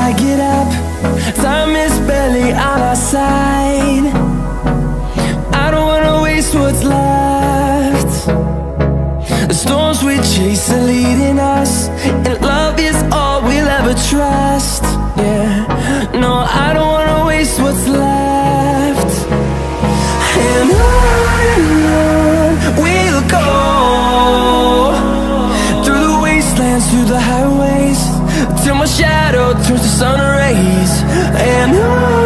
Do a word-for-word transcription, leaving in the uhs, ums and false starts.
I get up, time is barely on our side. I don't wanna waste what's left. The storms we chase are leading us, and love is all we'll ever trust. Yeah, no, I don't wanna waste what's left. And on and on we'll go, through the wastelands, through the highways, till my shadow turns to sun rays. And on